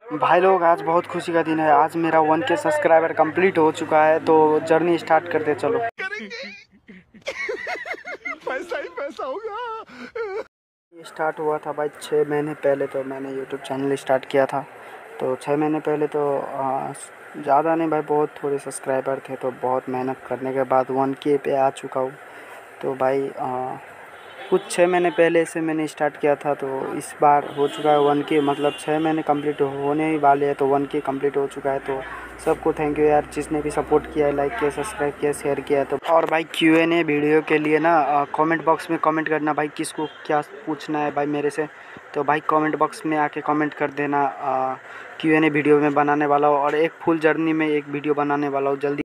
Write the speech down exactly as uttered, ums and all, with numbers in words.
भाई लोग आज बहुत खुशी का दिन है। आज मेरा वन के सब्सक्राइबर कंप्लीट हो चुका है, तो जर्नी स्टार्ट करते चलो। पैसा ही पैसा होगा। ये स्टार्ट हुआ था भाई छः महीने पहले। तो मैंने यूट्यूब चैनल स्टार्ट किया था, तो छः महीने पहले तो ज़्यादा नहीं भाई, बहुत थोड़े सब्सक्राइबर थे। तो बहुत मेहनत करने के बाद वन के पे आ चुका हूँ। तो भाई आ, कुछ छः महीने पहले से मैंने स्टार्ट किया था, तो इस बार हो चुका है वन के, मतलब छः महीने कंप्लीट होने ही वाले हैं, तो वन के कंप्लीट हो चुका है। तो सबको थैंक यू यार, जिसने भी सपोर्ट किया है, लाइक किया, सब्सक्राइब किया, शेयर किया। तो और भाई क्यू एन ए वीडियो के लिए ना कमेंट बॉक्स में कमेंट करना भाई, किसको क्या पूछना है भाई मेरे से। तो भाई कमेंट बॉक्स में आके कमेंट कर देना। क्यू एन ए वीडियो में बनाने वाला हूँ, और एक फुल जर्नी में एक वीडियो बनाने वाला हूँ जल्दी।